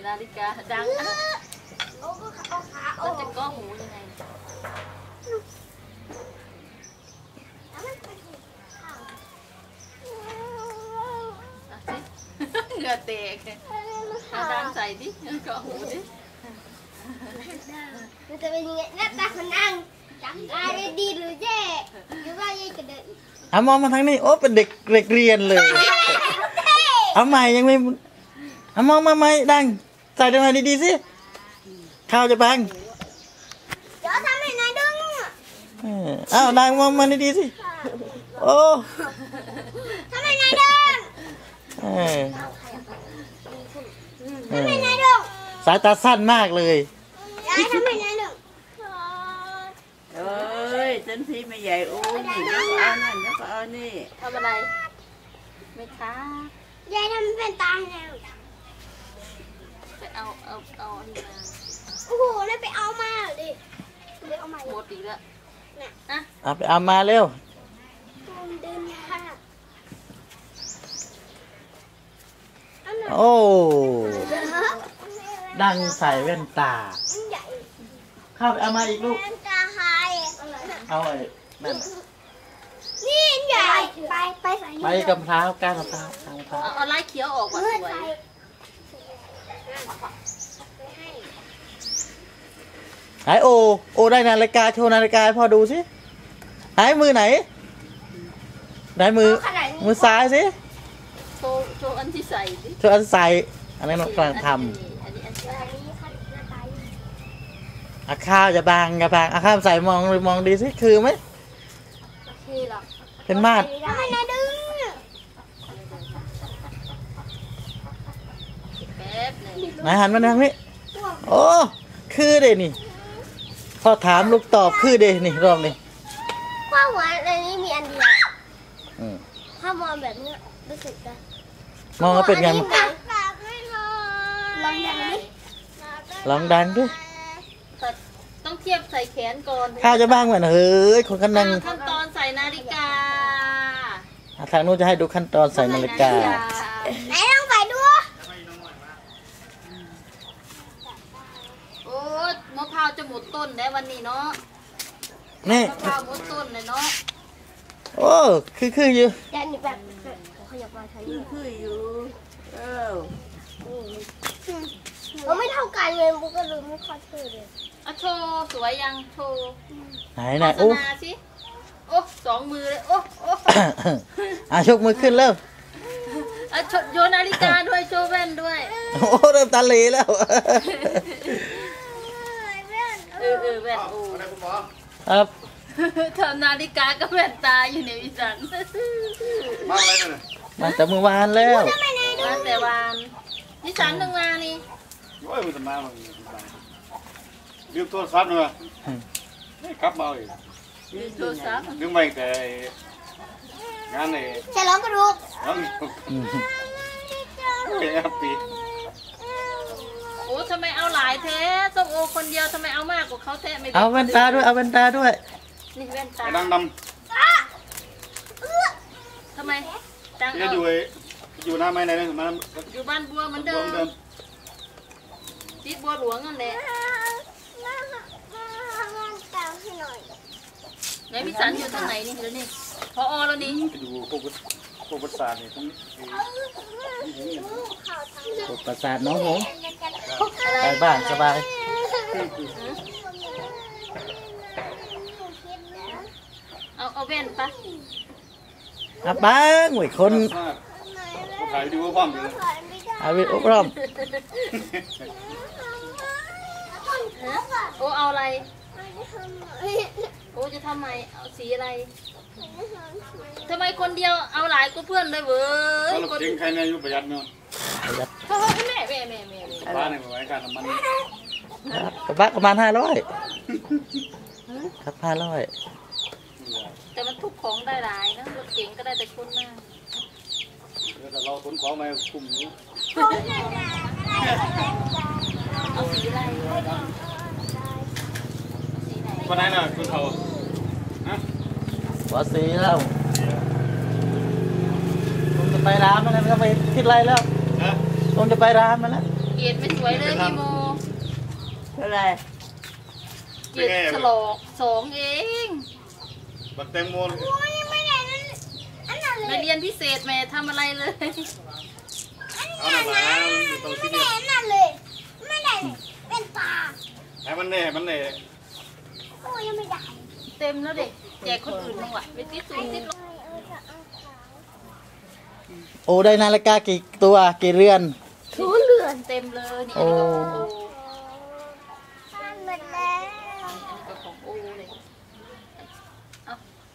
นาฬิกาดังมันจะก้อหูยังไงเหงื่อแตกเอาดังใส่ดิก้อหูดิมันจะเป็นยังไงหน้าตาคนนั่งอะไรดีหรือแย่หรือว่าแย่กระเดินมองมาทางนี้โอ้เป็นเด็กเรียนเลยเอาใหม่ยังไม่มองมาใหม่ดังใส่ตรงไหนดีๆสิข้าวจะบังเดี๋ยวทำให้นายดึงอ้าวดังมองมาดีๆสิโอ้ทำให้นายดึงทำให้นายดึงสายตาสั้นมากเลยยายทำให้นายดึงเอ้ยฉันที่ไม่ใหญ่โอ้ยนี่ก็เอานั่นก็เอานี่ทำอะไรไม่ค้ายายทำเป็นตาให้นายไปเอาอันนี้มาโอ้โหแล้วไปเอามาดิไปเอามาหมดอีกแล้วนะเอาไปเอามาเร็วเดินยากโอ้ดังใส่แว่นตาเข้าไปเอามาอีกลูกเอาไอ้นั่นนี่ใหญ่ไปใส่ไปกับเท้าก้านมะพร้าวเอาไล่เขียวออกก่อนสวยหายโอได้นาฬิกาโชว์นาฬิกาพ่อดูสิหายมือไหนได้มือซ้ายสิโชว์อันที่ใส่สิโชว์อันใส่อันนั้นกำลังทำข้าวจะบางข้าวใส่มองดีสิคือไหมเป็นมาดไหนหันมาทางนี้โอ้คือเดนี่พอถามลูกตอบคือเดนี่รอบนี้ข้าวหัวในนี้มีอันเดียวถ้ามองแบบนี้รู้สึกได้มองแล้วเป็นไงลองดังด้วยต้องเทียบใส่แขนก่อนข้าวจะบ้างเหมือนเฮ้ยคนขั้นนั่งขั้นตอนใส่นาฬิกาทางนู้นจะให้ดูขั้นตอนใส่นาฬิกาไหนลองใส่ดูโอ้มะพร้าวจะหมดต้นได้วันนี้เนาะนี่มะพร้าวหมดต้นเลยเนาะโอ้คืออยู่ยันแบบขยับมาใช้คืออยู่เราไม่เท่ากันเลยบุ๊กก็ลืมไม่ค่อยเท่เลยโชว์สวยยังโชว์ไหนโอ้สิโอ้2 มือเลยโอ้ชกมือขึ้นเริ่มโยนนาฬิกาด้วยโชว์แว่นด้วยโอ้เริ่มตาเหล่แล้วแว่นโอ้ครับทำนาฬิกากับแว่นตาอยู่ในวิสันมาอะไรเนี่ยมาแต่เมื่อวานแล้วมาแต่วานวิสันนึงมานี่โอ้ยมันจะมาลืมโทรศัพท์เลยไม่กลับมาอีกลืมโทรศัพท์ลืมไปแต่งานเลยจะร้องกระดูกปีโอ้ทำไมเอาหลายแท้ส้มโอคนเดียวทำไมเอามากกว่าเขาแท้ไม่เอาแว่นตาด้วยนี่แว่นตาดังดทำไมดังอยู่หน้าไม้ไหนเนี่ยมาอยู่บ้านบัวเหมือนเดิมติดบัวหลวงนั่นแหละไหนพี่สันอยู่ตรงไหนนี่เดี๋ยวนี้พอแล้วนี่อยู่พวกประสาทนี่ทั้งพวกประสาทน้องผมไปบ้านสบายเอาแว่นปะบ้างหวยคนถ่ายวิดีโอพร้อมเลยวิดีโอพร้อมโอ้เอาอะไรโอ้จะทำไมเอาสีอะไรทำไมคนเดียวเอาหลายก็เพื่อนเลยเว้ยคนจริงใครเนี่ยอยู่ประหยัดเนาะแม่บ้านเนี่ยไว้การทำมันบ้านประมาณ500ครับ500 แต่มันทุกของได้หลายนะรถเก๋งก็ได้แต่คนมากแต่เราขนของมาคุมนี้เอาสีอะไรวันไหนน่ะคุณเขาหัวสีแล้วผมจะไปร้านมันแล้วไม่ต้องไปคิดอะไรแล้วผมจะไปร้านมันแล้วเกรดไม่สวยเลยพี่โมเท่าไหรเกรดฉลอก2เองบักแตงโมโอ้ยไม่ได้นั่นอันนั้นเลไม่ยเรียนพิเศษแม่ทำอะไรเลยเอาหน่อยนะอยู่ตรงที่ไม่นี่ได้นั่นเลยไม่ได้เป็นตาให้มันแน่มันแน่โอ้ยยังไม่ได้เต็มแล้วเด็กแจกคนอื่นบ้างวะไปติดสูงติดลงโอ้ได้นาฬิกากี่ตัวกี่เรือนชูเลือนเต็มเลยนี่โอ้ทานหมดแล้วอันนี้ก็ของโอเลยเอา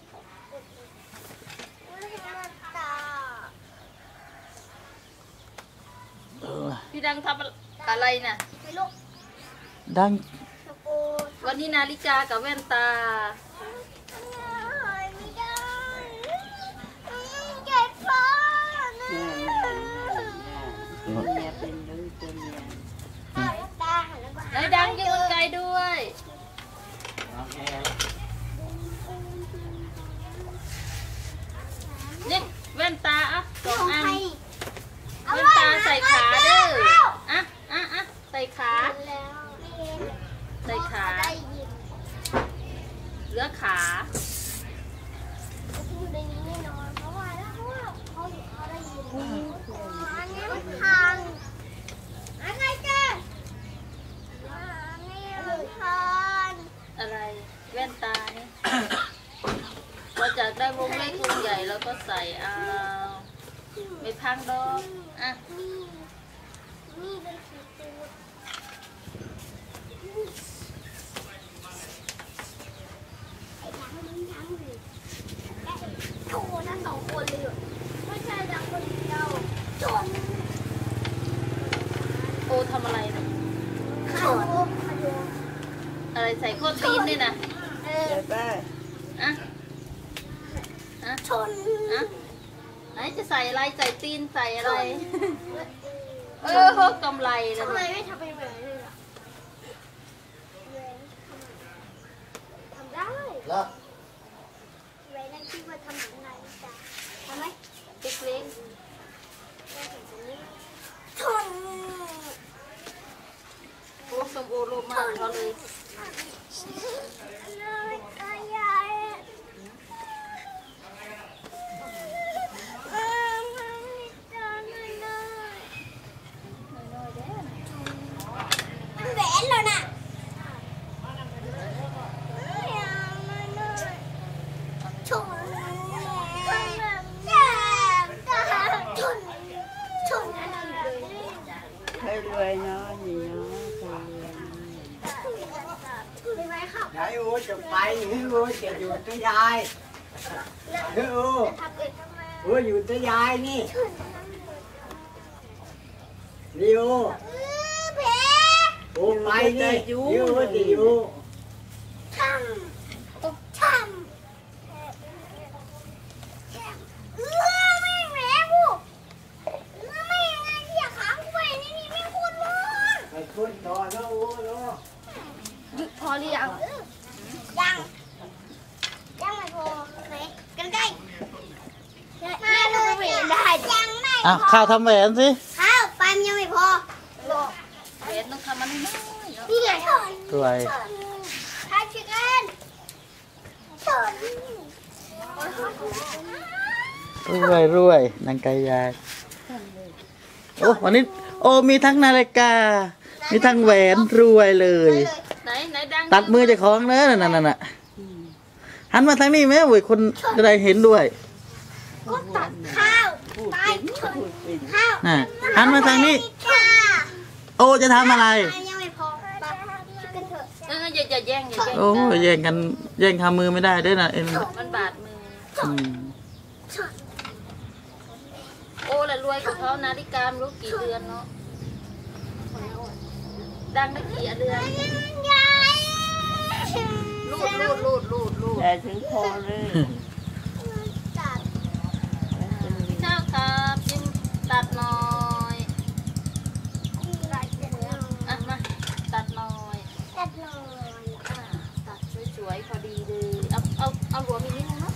พี่ดังทำอะไรน่ะไม่รู้ดังตะโกนวันนี้นาฬิกากับแว่นตาไม่ได้เจ็บปอดนะเมียเป็นลูกตัวเมียตาหันแล้วก็ไหนดังยืนไกลด้วย นี่แว่นตาอ่ะสองอัน แว่นตาใส่ขาเด้ออ่ะใส่ขา ใส่ขาได้ยินเหลือขาพูดในนี้แน่นอนเพราะว่าเขาได้ยินอันนี้มันพังอะไรเจ้อันนี้มันพังอะไร แว่นตานี่ เราจะได้วงเล็กวงใหญ่แล้วก็ใส่เอาไม่พังดอกอ่ะนี่เป็นสีตูดไอ้หลังมันทั้งเลยและโชว์ทั้ง2 คนเลยไม่ใช่แต่คนเดียวจนโอทำอะไรนะเข้าโลกมาดูอะไรใส่โคตรตีนด้วยนะเออเจ็บป่ะอ่ะชนอ่ะไหนจะใส่อะไรใส่ตีนใส่อะไร กำไรแล้วทำไมนะไม่ทำเป็นแบบนี้เลยล่ะทำได้แล้วเว้ยนั่นคิดว่าทำเหมือนนายจ้ะทำไหมเล็กชนๆโอ้สมโอโลมากเขาเลยเลยตายายไม่ตายเลยน้อยๆเด้อมันแหวนแล้วนะชนชนเคยรวยเนาะนี่เนาะเคยรวยไปไหมครับยายอูจะไปหรืออูจะอยู่กับยายหรืออูทำเองทำไมอูอยู่กับยายนี่นี่อูเพอูไปนี่อยู่ดิอูช่ำไม่แหมกูไม่ยังไงที่อยากค้างกูไปนี่ไม่พูดว่าไปขึ้นต่อนะอูเนาะพอหรือยังยังไม่พอไหนกันใกล้มาเลยไม่ได้ยังไม่อ่ะพอข้าวทำแหวนสิข้าวไปมันยังไม่พอบอกเวทต้องทำมันน้อยๆเนาะนี่ไงชนสวยทายชิคกันชนรวยนางไก่ยายโอ้วันนี้โอ้มีทั้งนาฬิกา มีทั้งแหวนรวยเลยไหนดังตัดมือเจะของเนอะนั่นน่ะหันมาทางนี้ไหมเว้ยคนจะได้เห็นด้วยก็ตัดข้าวพูดไปเป็นชนพูดเป็นข้าวน่ะหันมาทางนี้ค่ะโอ้จะทำอะไรยังไม่พอไปชิคกันเถอะอย่าแย่งโอ้แย่งกันแย่งทำมือไม่ได้ด้วยนะเอ็นมันบาดมืออืมโอ้ละรวยกับเขานาฬิกาไม่รู้กี่เดือนเนาะดังได้กี่เดือนยายรูดแต่ถึงพอเลยตัดเจ้าครับจิ้มตัดหน่อยอะไรกันเนี่ยอ่ะมาตัดหน่อยตัดหน่อยตัดสวยๆพอดีเลยเอาหัวมีนิดนึงเนาะ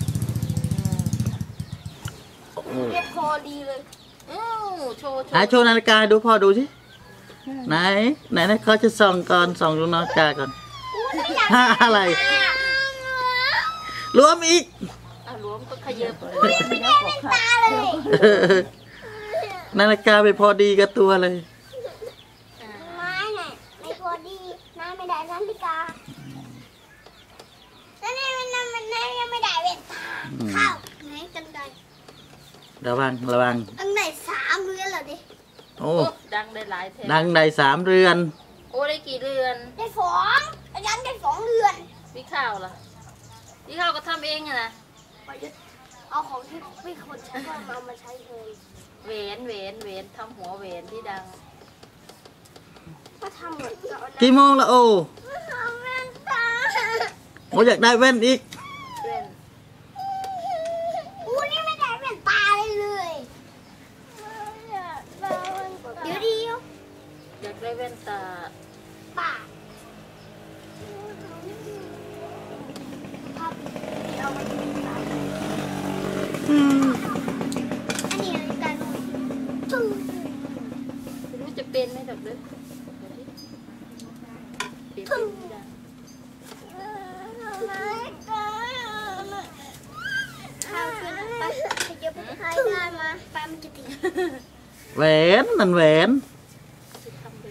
เก็บพอดีเลยโชว์โชว์นาฬิกาให้ดูพ่อดูสิไหนเขาจะส่องก่อนส่องดูนาฬิกาก่อนอะไรรวมอีกรวมก็ขยับตาเลยนาฬิกาไปพอดีกับตัวเลยไม้เนี่ยไม่พอดีน้าไม่ได้นาฬิกาแล้วนี่มันยังไม่ได้เว้นตาเข้าไหนกันไกระวังอันไหน3 เรือนเหรอดิโอ้ดังได้หลายเทปดังได้3 เรือนโอ้ได้กี่เรือนได้2อาจารย์ได้2 เรือนพี่ข้าวล่ะพี่ข้าวก็ทำเองอะนะเอาของที่ไม่คนใช้ก็เอามาใช้เลยเวนทำหัวเวนที่ดังก็ทำเหมือนกับกี่โมงละโอ้เอาแว่นตาโอ้อยากได้แว่นอีกเว้นอู้นี่ไม่ได้แว่นตาเลยเดี๋ยวอยากได้แว่นตาป่าเอามาดูตาอันนี้การดูจูไม่รู้จะเป็นไหมดอกเด้อเปลี่ยนเป็นที่ดังข้าวขึ้นไปเดี๋ยวไปใครได้มาไปมันจะติดแหวนนั่นแหวนจะทำเลย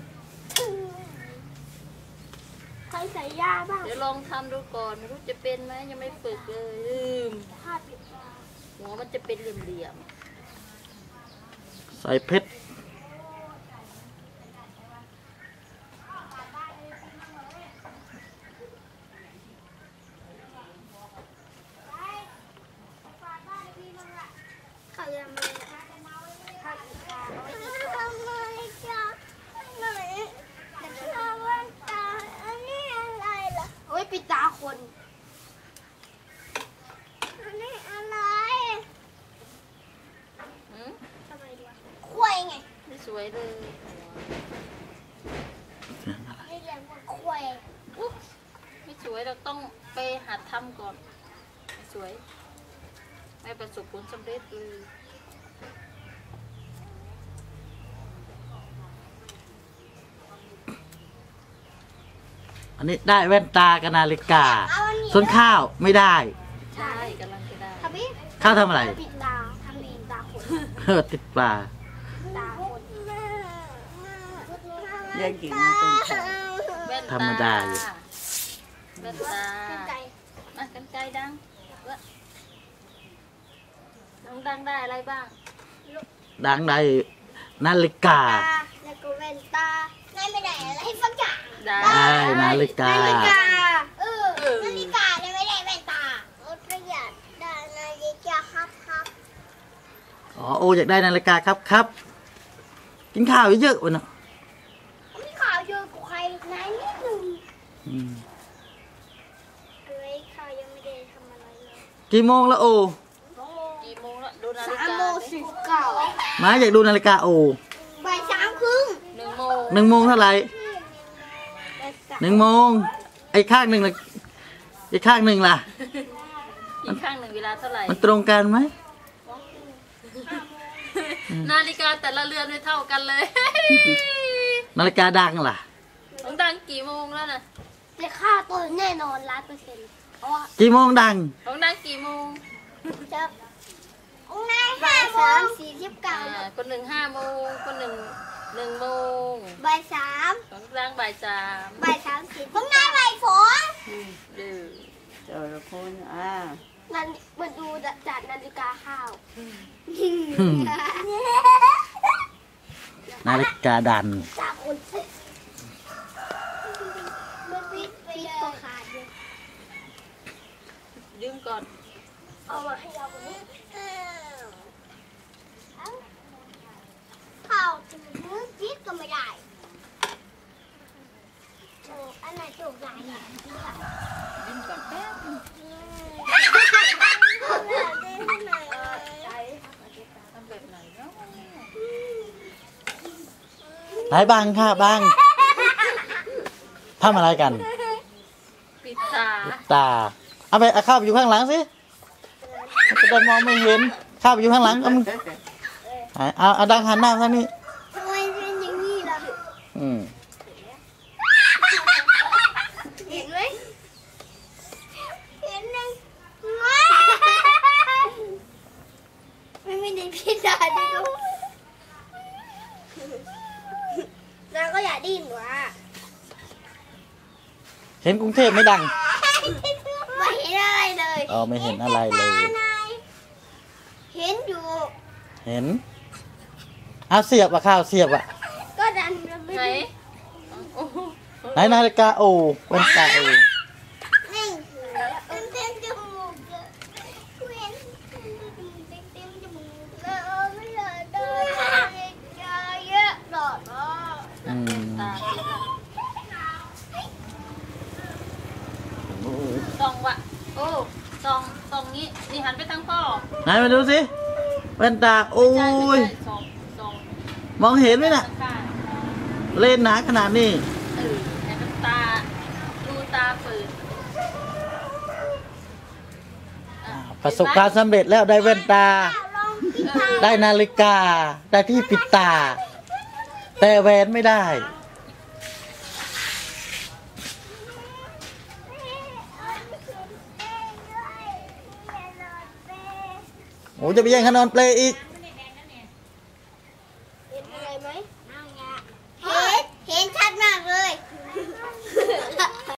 ใครใส่ยาบ้างเดี๋ยวลองทำดูก่อนไม่รู้จะเป็นไหมยังไม่ฝึกเลยลืมผ้าปิดตาหัวมันจะเป็นเหลี่ยมใส่เพชรเขาจะมาผ้าปิดตาเอาไว้ปิดตาเลยจ้ะไหนแว่นตาอันนี้อะไรล่ะเอาไว้ปิดตาคนอันนี้อะไรๆหืมทำไมดีวะควายไงไม่สวยเลยไม่เรียกว่าควายอุ๊ยไม่สวยเราต้องไปหัดทำก่อนไม่สวยไม่ประสบผลสำเร็จเลยอันนี้ได้แว่นตากับนาฬิกาเอาอันนี้ส่วนข้าวไม่ได้ใช่กำลังจะได้ทำพี่ข้าวทำอะไรปิดตาทำเองตาคนติดปลาตาคนเรื่องจริงนะเป็นชาวแว่นธรรมดาอยู่แว่นตาขึ้นใจมากันไกลดังน้องดังได้อะไรบ้างดังได้นาฬิกาแล้วก็แว่นตาไม่ได้อะไรสักอย่างได้ได้นาฬิกานาฬิกานาฬิกาเนี่ยไม่ได้แว่นตาประหยัดได้นาฬิกาครับอ๋อโออยากได้นาฬิกาครับกินข้าวเยอะๆวะเนาะมีข่าวเยอะกว่าใครนายนิดนึงอืมอะไรข่าวยังไม่ได้ทำอะไรเลยกี่โมงแล้วโอกี่โมงแล้วดูนาฬิกา 3:49 มาอยากดูนาฬิกาโอบ่าย3:30 1 โมง 1 โมงเท่าไหร่1 โมงไอ้ข้างหนึ่งล่ะไอ้ข้างหนึ่งล่ะอีกข้างหนึ่งเวลาเท่าไหร่มันตรงกันไหมนาฬิกาแต่ละเรือนไม่เท่ากันเลยนาฬิกาดังล่ะน้องดังกี่โมงแล้วน่ะแต่ค่าตัวแน่นอน100%เพราะว่ากี่โมงดังน้องดังกี่โมงจะองค์นาย3:49 คนหนึ่ง5 โมงคนหนึ่ง1 โมงบ่าย3 น้องดังบ่าย 3 บ่าย30องค์นายบ่าย2 ดื้อเจ้าละคนนั่นมาดูจัดนาฬิกาข้าวนาฬิกาดันจากคนสิมันปิดไปเลยตัวขาดเลยยืมก่อนเอามาให้เรานี้ข้าวถึงมือจิตก็ไม่ได้โอ้อันไหนถูกไหนอ่ะยืมก่อนแป๊บ ทำแบบไหนเนาะไหนบังค่ะบังทำอะไรกันปิดตาตาเอาไปเอาข้าวไปอยู่ข้างหลังสิจะได้มองไม่เห็นข้าวไปอยู่ข้างหลังเอาดังหันหน้าทางนี้ทำไมเป็นอย่างนี้ล่ะเห็นไหมเห็นไหมไม่ได้พี่ดาดิลูกแล้วก็อย่าดิ้นว่ะเห็นกรุงเทพไม่ดังไม่เห็นอะไรเลยอ๋อไม่เห็นอะไรเลยเห็นอยู่เห็นเอาเสียบอะข้าวเสียบอะก็ดันไม่ไหนได้โอ้โหไหนนาฬิกาโอเป็นกาโอนี่เป็นเต็มจมูกเลยเว้นเต็มจมูกแล้วไม่เหลือเลยจะเยอะหรอกเนาะอืมตาส่องวะโอ้ส่องนี้นี่หันไปทางพ่อไหนมาดูสิเป็นตาโอ้ยส่องมองเห็นไหมน่ะข้างเล่นหนาขนาดนี้ให้มันตาดูตาเปิดประสบความสำเร็จแล้วได้แว่นตาลองที่ตาได้นาฬิกา ได้ที่ปิดตา แต่แหวนไม่ได้ โอ้จะไปแย่งขนอนเปลอีก